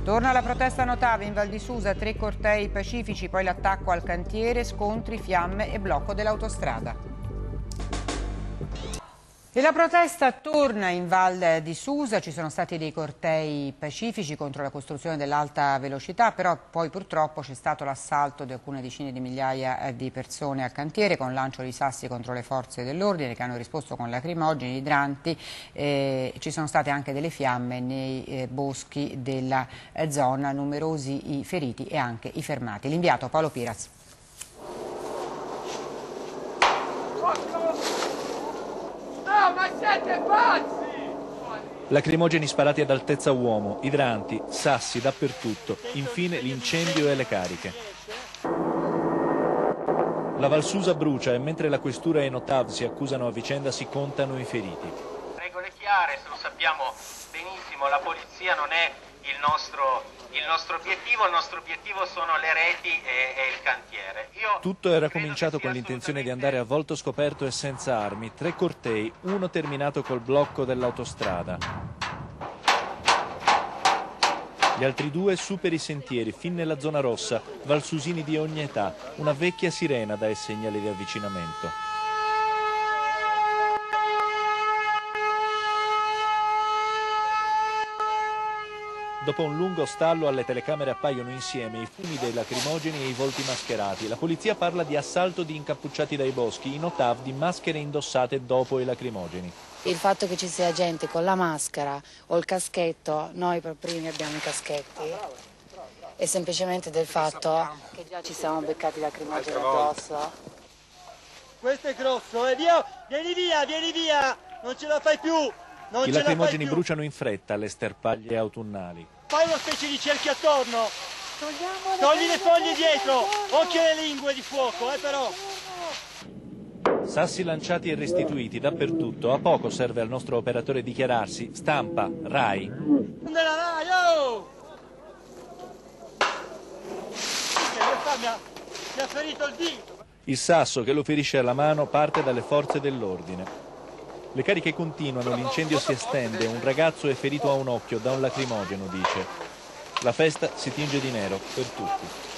Torna la protesta a Notave in Val di Susa, 3 cortei pacifici, poi l'attacco al cantiere, scontri, fiamme e blocco dell'autostrada. E la protesta torna in Val di Susa, ci sono stati dei cortei pacifici contro la costruzione dell'alta velocità, però poi purtroppo c'è stato l'assalto di alcune decine di migliaia di persone al cantiere con lancio di sassi contro le forze dell'ordine che hanno risposto con lacrimogeni, idranti, ci sono state anche delle fiamme nei boschi della zona, numerosi i feriti e anche i fermati. L'inviato Paolo Piras. Ma siete pazzi! Lacrimogeni sparati ad altezza uomo, idranti, sassi dappertutto, infine l'incendio e le cariche. La Val Susa brucia e mentre la questura e Notav si accusano a vicenda si contano i feriti. Regole chiare, lo sappiamo benissimo, la polizia non è il nostro obiettivo, il nostro obiettivo sono le reti e il cantiere. Tutto era cominciato con l'intenzione di andare a volto scoperto e senza armi, 3 cortei, uno terminato col blocco dell'autostrada. Gli altri 2 su per i sentieri, fin nella zona rossa, valsusini di ogni età, una vecchia sirena dà i segnali di avvicinamento. Dopo un lungo stallo alle telecamere appaiono insieme i fumi dei lacrimogeni e i volti mascherati. La polizia parla di assalto di incappucciati dai boschi, in Notav di maschere indossate dopo i lacrimogeni. Il fatto che ci sia gente con la maschera o il caschetto, noi per primi abbiamo i caschetti, è semplicemente del fatto che già ci siamo beccati lacrimogeni addosso. Questo è grosso, vieni via, non ce la fai più! I lacrimogeni bruciano in fretta le sterpaglie autunnali. Fai una specie di cerchio attorno. Togli le foglie dietro. Occhio alle lingue di fuoco, però. Sassi lanciati e restituiti dappertutto. A poco serve al nostro operatore dichiararsi. Stampa, Rai. Della Rai, oh! Mi ha ferito il dito. Il sasso che lo ferisce alla mano parte dalle forze dell'ordine. Le cariche continuano, l'incendio si estende, un ragazzo è ferito a un occhio da un lacrimogeno, dice. La festa si tinge di nero per tutti.